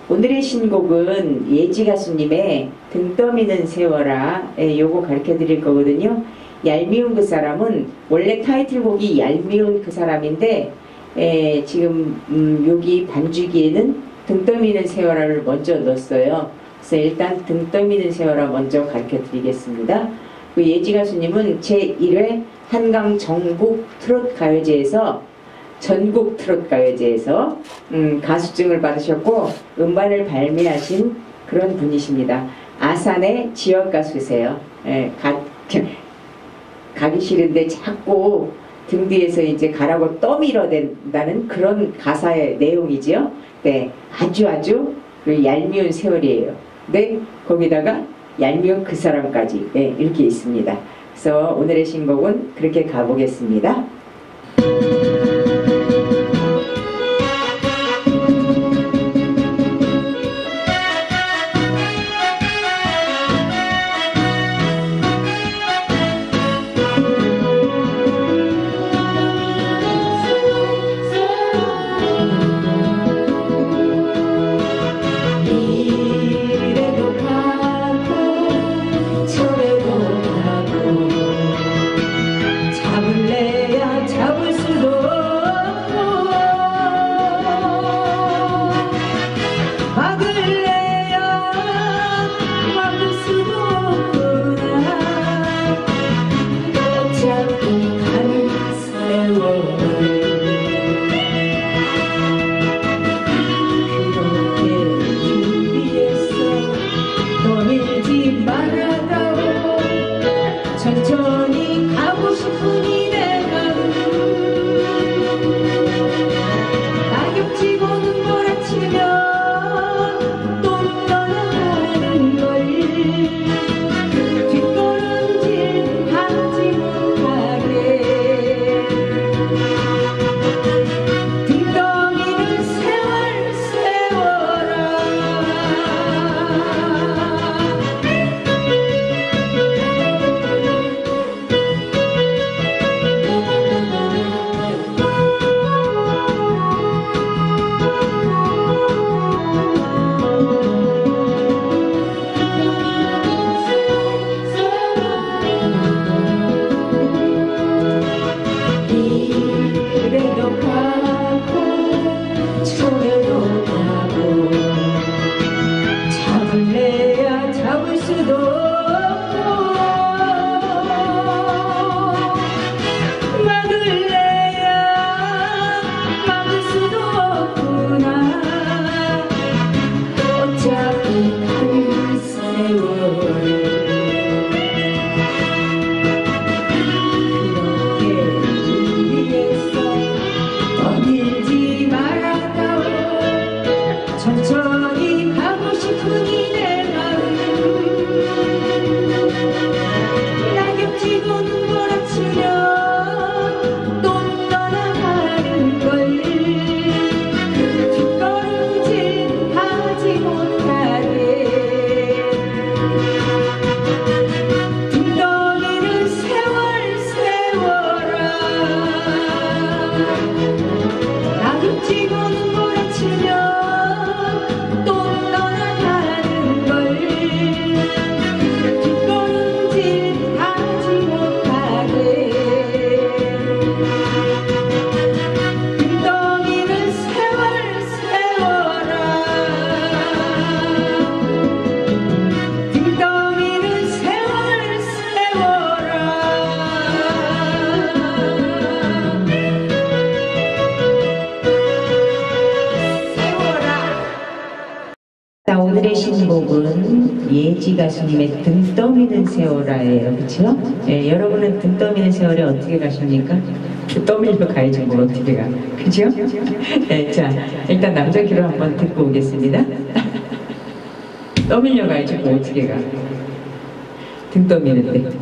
오늘의 신곡은 예지 가수님의 등 떠미는 세워라 요거 가르쳐 드릴 거거든요. 얄미운 그 사람은 원래 타이틀곡이 얄미운 그 사람인데 지금 여기 반주기에는 등 떠미는 세워라를 먼저 넣었어요. 그래서 일단 등 떠미는 세워라 먼저 가르쳐 드리겠습니다. 그 예지 가수님은 제1회 한강 전국 트롯 가요제에서 가수증을 받으셨고 음반을 발매하신 그런 분이십니다. 아산의 지역 가수세요. 가기 싫은데 자꾸 등 뒤에서 이제 가라고 떠밀어 된다는 그런 가사의 내용이지요. 네, 아주 그 얄미운 세월이에요. 네, 거기다가 얄미운 그 사람까지 이렇게 있습니다. 그래서 오늘의 신곡은 그렇게 가보겠습니다. 천천히 가고 싶은 이내 마음 낙엽치고는 몰아치며 또 떠나가는 걸 뒷걸음질 하지 못하게 딩덩이는 세월 세워라 잡을래야 잡을 수도 없고 막을래야 막을 수도 없구나 어차피 가는 세월 그렇게 위해서 떠밀지 말았다오 천천히 가고 싶은 이내 마음 낙엽치고는 몰아치며 또 떠나가는 걸 뒷걸음질 하지 못하게 딩덩이는 세월 세워라 낙엽치고는 몰아치며 오늘의 신곡은 예지 가수님의 등 떠미는 세월아예요. 그쵸? 여러분은 등 떠미는 세월에 어떻게 가십니까? 떠밀려 가야지 뭘 어떻게 가. 그죠? 자, 일단 남자 귀로 한번 듣고 오겠습니다. 떠밀려 가야지 뭐 어떻게 가. 등 떠미는데.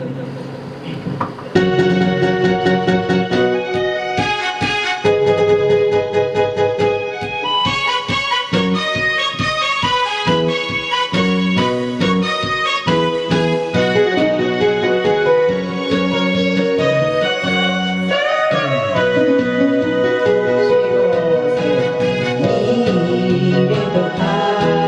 이래도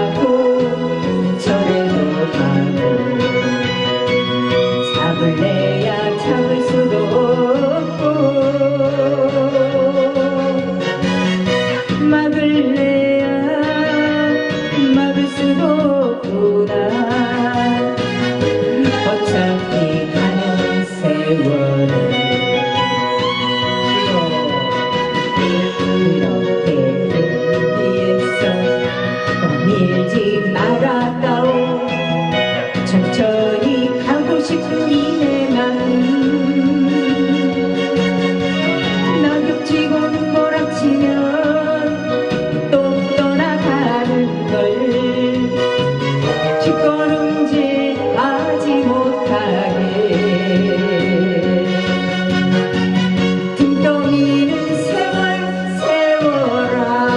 밀지 말았다오 천천히 가고 싶은 이내 마음 낙엽치고는 몰아치면 또 떠나가는 걸 뒷걸음질하지 못하게 등 떠미는 세월 세워라.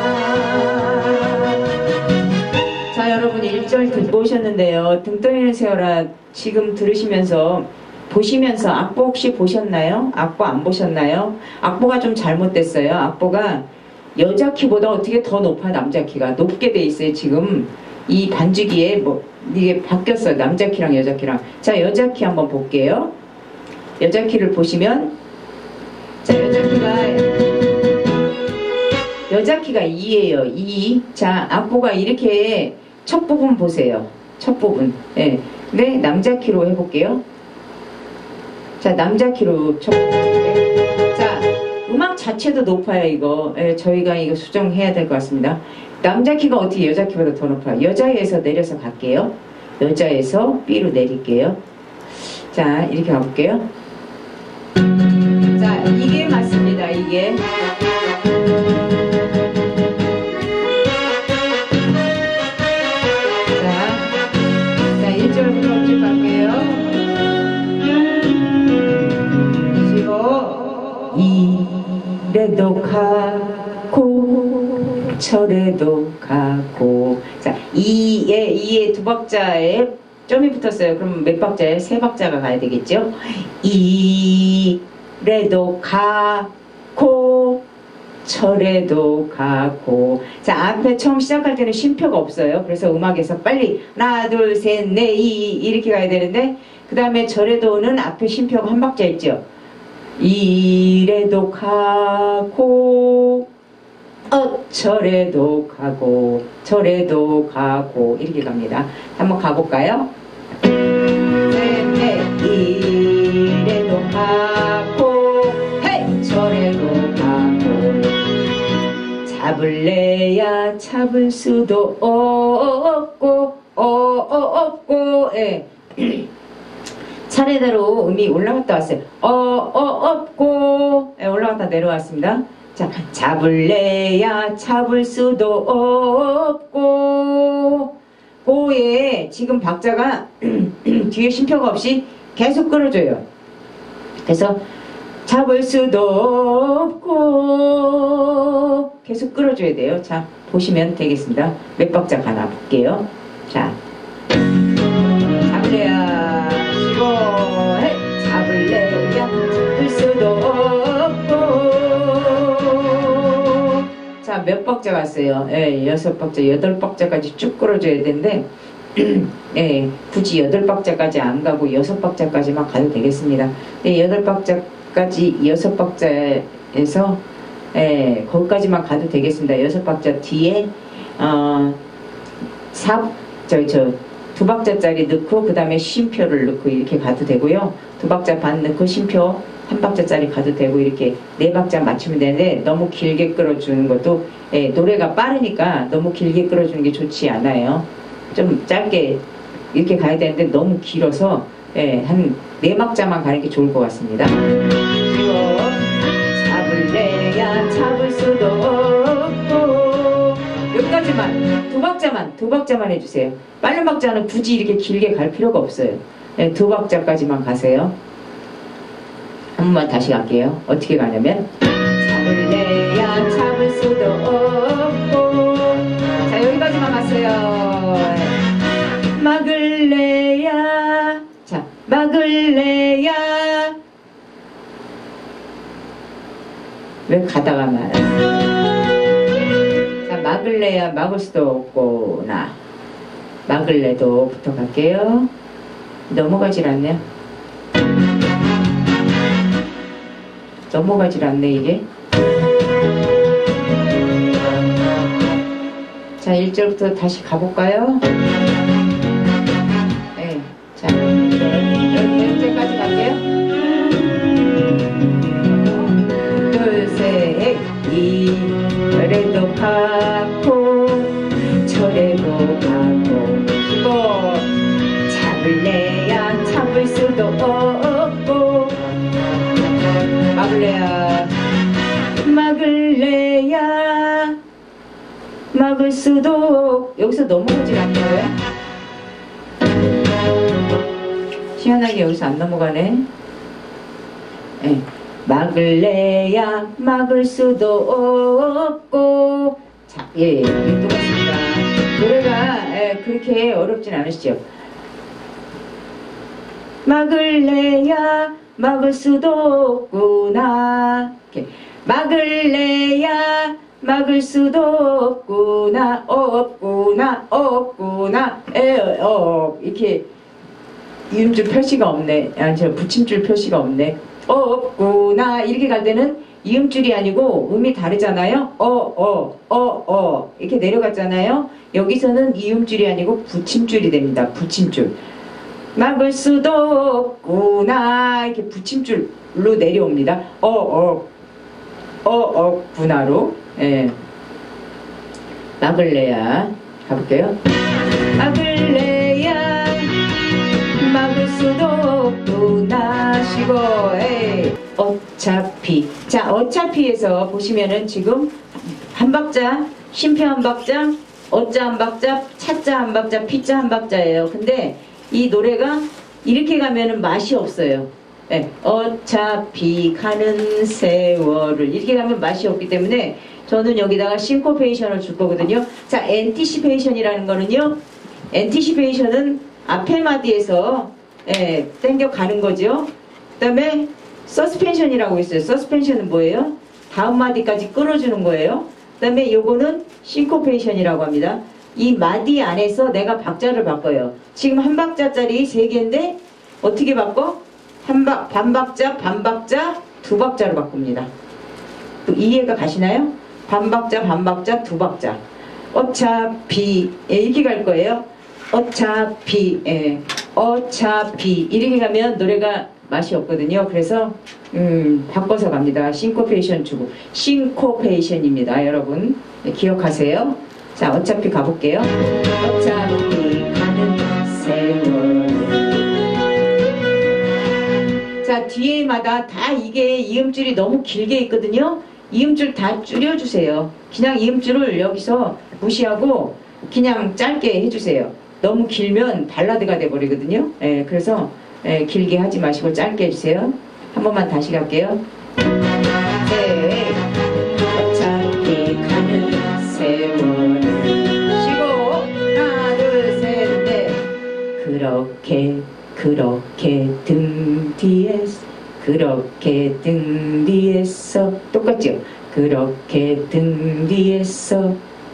자, 여러분 1절 듣고 오셨는데요. 등 떠미는 세워라 지금 들으시면서 보시면서 악보 혹시 보셨나요? 악보 안 보셨나요? 악보가 좀 잘못됐어요. 악보가 여자 키보다 어떻게 더 높아. 남자 키가 높게 돼 있어요. 지금 이 반주기에 뭐 이게 바뀌었어요. 남자 키랑 여자 키랑. 자, 여자 키 한번 볼게요. 여자 키를 보시면 자, 여자 키가 2예요. 2. 자, 악보가 이렇게 첫 부분 보세요. 첫 부분. 예. 네, 남자 키로 해볼게요. 자, 남자 키로 첫 부분. 자, 음악 자체도 높아요. 이거. 예, 저희가 이거 수정해야 될 것 같습니다. 남자 키가 어떻게 여자 키보다 더 높아요? 여자에서 내려서 갈게요. 여자에서 B로 내릴게요. 자, 이렇게 가볼게요. 자, 이게 맞습니다. 이게. 자, 1절부터 쭉 갈게요. 이래도 가고 절에도 가고. 자, 이에 두 박자에 점이 붙었어요. 그럼 몇 박자에? 세 박자가 가야 되겠죠? 이래도 가고 절에도 가고. 자, 앞에 처음 시작할 때는 쉼표가 없어요. 그래서 음악에서 빨리 하나 둘 셋 넷 이렇게 가야 되는데 그 다음에 절에도는 앞에 쉼표가 한 박자 있죠. 이래도 가고 절에도 가고 절에도 가고 이렇게 갑니다. 한번 가볼까요? 네, 이래도 가고 헤이 절에도 가고 잡을래야 잡을 수도 없고 예. 차례대로 음이 올라갔다 왔어요. 없고 예, 올라갔다 내려왔습니다. 자, 잡을래야 잡을 수도 없고 고에 지금 박자가 뒤에 쉼표가 없이 계속 끌어줘요. 그래서 잡을 수도 없고 계속 끌어줘야 돼요. 자, 보시면 되겠습니다. 몇 박자 가나 볼게요. 자, 잡을래야 쉬고 잡을래야 잡을 수도 없고. 자, 몇 박자 갔어요? 예, 6박자, 8박자까지 쭉 끌어줘야 되는데 예, 굳이 8박자까지 안 가고 6박자까지만 가도 되겠습니다. 네, 8박자까지 6박자에서 예, 거기까지만 가도 되겠습니다. 6박자 뒤에 두 박자짜리 넣고 그 다음에 쉼표를 넣고 이렇게 가도 되고요. 2박자 반 넣고 쉼표 1박자짜리 가도 되고 이렇게 4박자 맞추면 되는데 너무 길게 끌어주는 것도 예, 노래가 빠르니까 너무 길게 끌어주는 게 좋지 않아요. 좀 짧게 이렇게 가야 되는데 너무 길어서 예, 한 4박자만 가는 게 좋을 것 같습니다. 그리고 잡을래야 잡을 수도 없고 여기까지만 두 박자만 해주세요. 빠른 박자는 굳이 이렇게 길게 갈 필요가 없어요. 예, 2박자까지만 가세요. 한 번만 다시 갈게요. 어떻게 가냐면 잡을래야 잡을 수도 없고. 자, 여기까지만 갔어요. 막을래야 자, 막을래야 왜 가다가 말아. 자, 막을래야 막을 수도 없고 나 막을래도 부터 갈게요. 넘어가질 않네요. 넘어가질 않네 이게. 자, 1절부터 다시 가볼까요? 네, 자, 여기까지 갈게요. 둘, 셋, 이절에도 가고 절에도 막을 수도 여기서 넘어가질 않네요. 희한하게 여기서 안 넘어가네. 네. 막을래야 막을 수도 없고. 자, 예, 똑같습니다. 노래가 그렇게 어렵진 않으시죠? 막을래야 막을 수도 없구나. 이렇게. 막을래야 막을 수도 없구나. 없구나. 없구나. 이렇게 이음줄 표시가 없네. 저 붙임줄 표시가 없네. 없구나. 이렇게 갈 때는 이음줄이 아니고 음이 다르잖아요. 이렇게 내려갔잖아요. 여기서는 이음줄이 아니고 붙임줄이 됩니다. 붙임줄. 막을 수도 없구나. 이렇게 붙임줄로 내려옵니다. 없구나로. 예. 막을래야. 가볼게요. 막을래야 막을 수도 없구나. 쉬고. 에이. 어차피. 자, 어차피에서 보시면은 지금 한 박자, 쉼표 한 박자, 어자 한 박자, 차자 한 박자, 피자 한 박자예요. 근데 이 노래가 이렇게 가면은 맛이 없어요. 네. 어차피 가는 세월을 이렇게 가면 맛이 없기 때문에 저는 여기다가 싱코페이션을 줄 거거든요. 자, 엔티시페이션이라는 거는요. 엔티시페이션은 앞에 마디에서 땡겨 가는 거죠. 그 다음에 서스펜션이라고 있어요. 서스펜션은 뭐예요? 다음 마디까지 끌어주는 거예요. 그 다음에 요거는 싱코페이션이라고 합니다. 이 마디 안에서 내가 박자를 바꿔요. 지금 한 박자짜리 3개인데 어떻게 바꿔? 반박자, 반박자, 두 박자로 바꿉니다. 또 이해가 가시나요? 반박자, 반박자, 두 박자. 어차피 이렇게 갈 거예요. 어차피 어차피 이렇게 가면 노래가 맛이 없거든요. 그래서 바꿔서 갑니다. 싱코페이션 주고. 싱코페이션입니다. 여러분 기억하세요. 자, 어차피 가볼게요. 어차피 가는 세월. 자, 뒤에마다 다 이게 이음줄이 너무 길게 있거든요. 이음줄 다 줄여주세요. 그냥 이음줄을 여기서 무시하고 그냥 짧게 해주세요. 너무 길면 발라드가 돼버리거든요. 그래서 길게 하지 마시고 짧게 해주세요. 한 번만 다시 갈게요. 어차피 가는 세월. 쉬고 하나 둘 셋 넷. 그렇게 등 뒤에서 똑같죠? 그렇게 등 뒤에서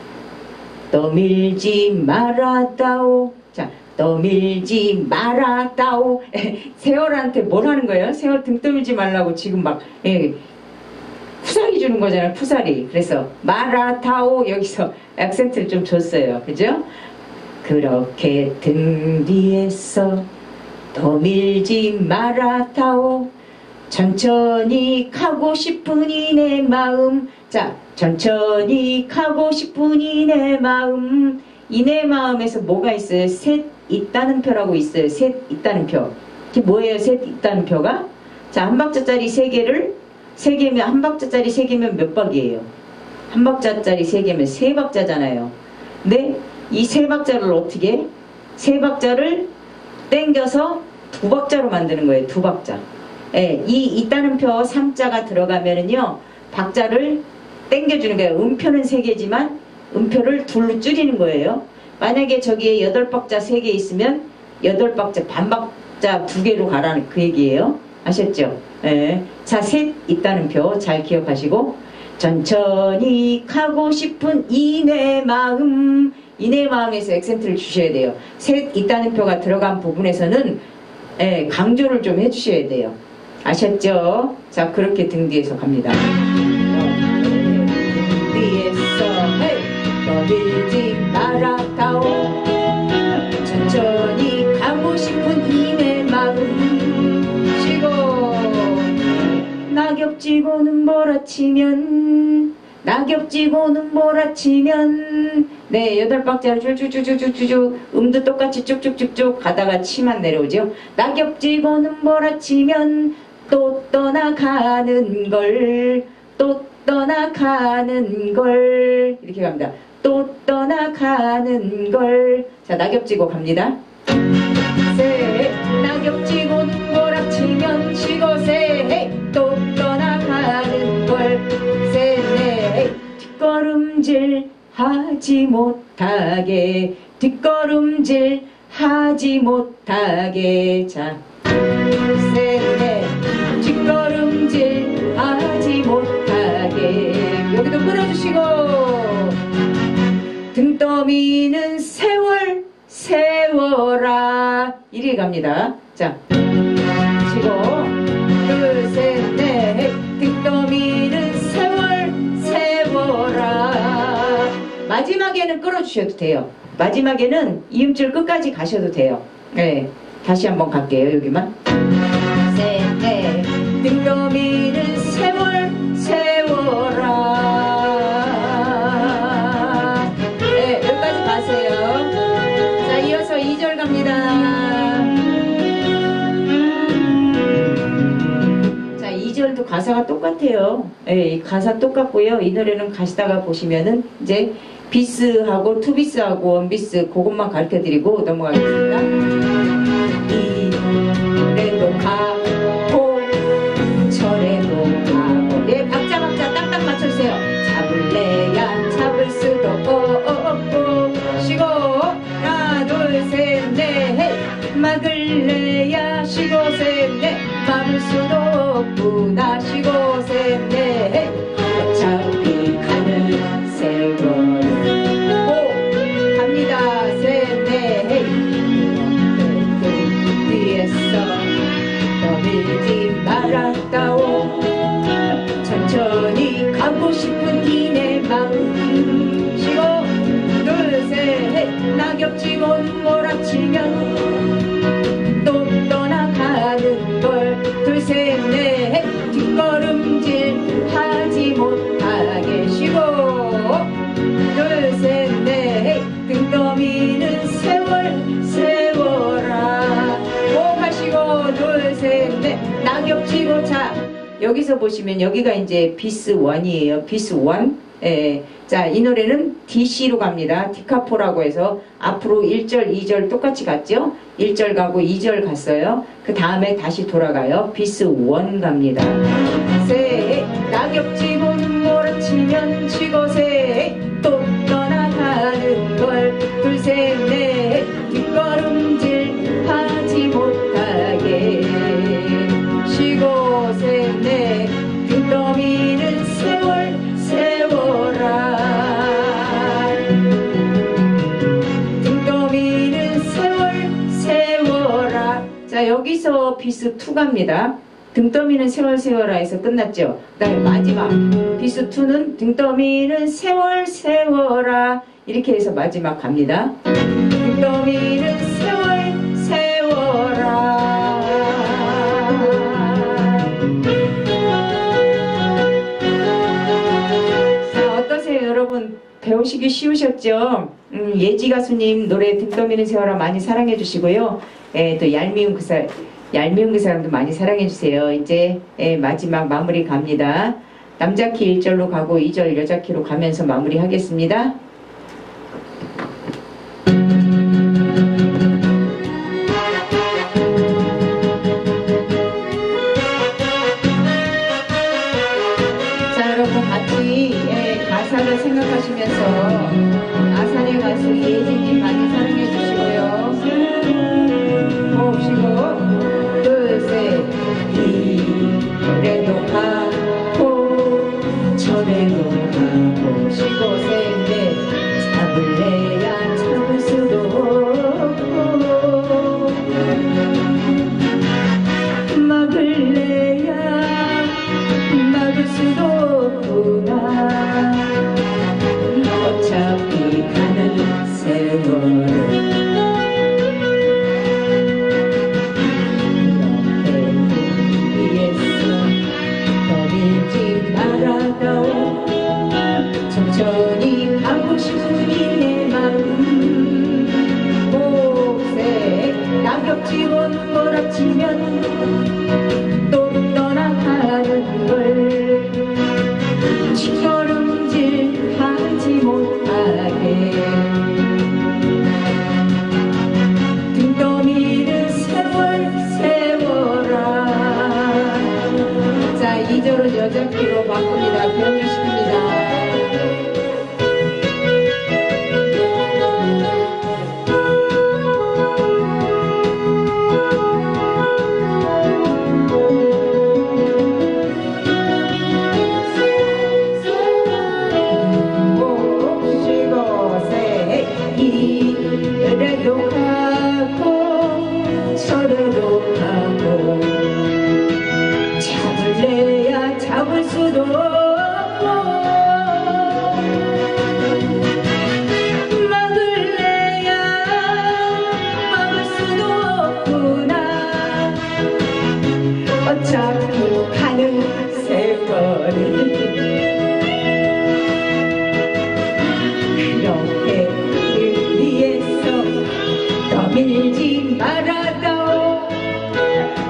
떠밀지 말아다오. 자, 떠밀지 말아다오. 세월한테 뭘 하는 거예요? 세월 등 떠밀지 말라고 지금 막 푸사리 주는 거잖아요. 푸사리. 그래서 말아다오 여기서 액센트를 좀 줬어요. 그죠? 그렇게 등 뒤에서 떠밀지 말아다오. 천천히 가고 싶으니 내 마음. 자, 천천히 가고 싶으니 내 마음. 이 내 마음에서 뭐가 있어요? 셋 있다는 표라고 있어요. 셋 있다는 표. 이게 뭐예요? 셋 있다는 표가? 자, 한 박자짜리 3개를 3개면 한 박자짜리 3개면 몇 박이에요? 한 박자짜리 3개면 3박자잖아요. 근데 이 3박자를 어떻게? 3박자를 땡겨서 2박자로 만드는 거예요. 2박자. 이 있다는 표 3자가 들어가면은요, 박자를 땡겨주는 거예요. 음표는 3개지만 음표를 2로 줄이는 거예요. 만약에 저기에 8박자 3개 있으면 8박자 반박자 2개로 가라는 그 얘기예요. 아셨죠? 자, 셋 있다는 표 잘 기억하시고, 천천히 가고 싶은 이 내 마음. 이 내 마음에서 액센트를 주셔야 돼요. 셋 있다는 표가 들어간 부분에서는 강조를 좀 해주셔야 돼요. 아셨죠? 자, 그렇게 등 뒤에서 갑니다. 등 뒤에서 떠들지 말아다오. 천천히 가고 싶은 이 내 마음. 쉬고 낙엽지고 눈보라치면 네, 8박자를 쭉쭉쭉쭉쭉쭉 음도 똑같이 쭉쭉쭉쭉 가다가 치만 내려오죠. 낙엽지고 눈보라치면 또 떠나가는 걸 이렇게 갑니다. 또 떠나가는 걸. 자, 낙엽지고 갑니다. 세 낙엽지고 눈보라치면 치고 세 또 떠나가는 걸. 세 뒷걸음질 하지 못하게 뒷걸음질 하지 못하게. 자, 세 뒷걸음질 하지 못하게. 여기도 끊어주시고 등 떠미는 세월 세워라. 이리 갑니다. 자, 치고 둘, 셋, 넷. 등 떠미는 세월 세워라. 마지막에는 끌어주셔도 돼요. 마지막에는 이음줄 끝까지 가셔도 돼요. 네, 다시 한번 갈게요. 여기만. 셋, 넷. 등 떠미는 세월 세워라. 네, 여기까지 가세요. 자, 이어서 2절 갑니다. 자, 2절도 가사가 똑같아요. 네, 가사 똑같고요. 이 노래는 가시다가 보시면은 이제 비스하고 투비스하고 원비스 그것만 가르쳐 드리고 넘어가겠습니다. 이 노래도 가고 저래도 가고. 예, 박자 딱딱 맞춰주세요. 잡을래야 잡을 수도 없고 쉬고 하나 둘 셋 넷 막을래야 쉬고 셋 넷 막을 수도 없구나 쉬고 셋 넷 어차피 가는 세월 말았다오. 천천히 가고 싶은 이내 마음 쉬고 둘셋 낙엽지고 몰아치면 또 떠나가는 걸. 둘셋 넷 뒷걸음질 하지 못하게 쉬고 둘셋 넷 등 떠미는 세월 세워라. 호흡하시고 둘셋 넷 낙엽지고. 자, 여기서 보시면 여기가 이제 비스 1이에요. 비스 1. 예. 자, 이 노래는 DC로 갑니다. 디카포라고 해서 앞으로 1절, 2절 똑같이 갔죠? 1절 가고 2절 갔어요. 그 다음에 다시 돌아가요. 비스 1 갑니다. 세 낙엽지고 몰아치면 치고 세 또 떠나가는 걸. 둘, 셋, 넷 뒷걸음질 하지 못하게 쉬고 셋, 넷 등 떠미는 세월 세워라. 등 떠미는 세월 세워라. 자, 여기서 비스 2 갑니다. 등 떠미는 세월 세워라에서 끝났죠. 그 다음에 마지막 비스 2는 등 떠미는 세월 세워라. 이렇게 해서 마지막 갑니다. 등 떠미는 세월 세워라. 자, 어떠세요 여러분? 배우시기 쉬우셨죠? 예지 가수님 노래 등 떠미는 세워라 많이 사랑해 주시고요. 또 얄미운 그 사람도 많이 사랑해 주세요. 이제 마지막 마무리 갑니다. 남자 키 1절로 가고 2절 여자 키로 가면서 마무리 하겠습니다. 자, 여러분 같이 가사를 생각하시면서 아산의 가수 예진님 많이 사랑해 주시고요. 호흡 쉬고 이래도 가고 저래도 가고 쉬고 셋넷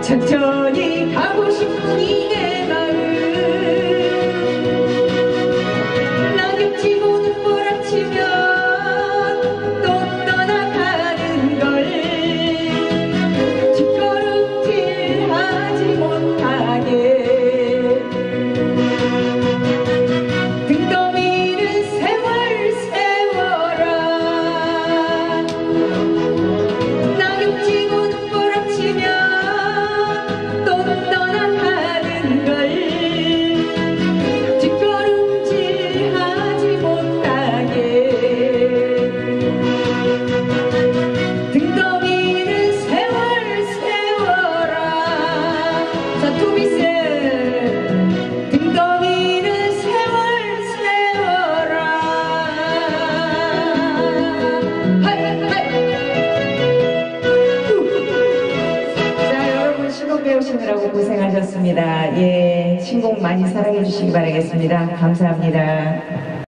천천히 가고 싶은 이내 마음 낙엽 지고 눈보라치면 또 떠나가는 걸 뒷걸음질 하지 못하게 등 떠미는 세월 세워라 낙엽 지고 눈보라치면 또 떠나가는 걸 뒷걸음질 하지 못하게 등 떠미는 세월 세워라 자 투비스 등 떠미는 세월 세워라 자 여러분 신곡 배우시느라고 고생하셨습니다. 예, 신곡 많이 사랑해 주시기 바라겠습니다. 감사합니다.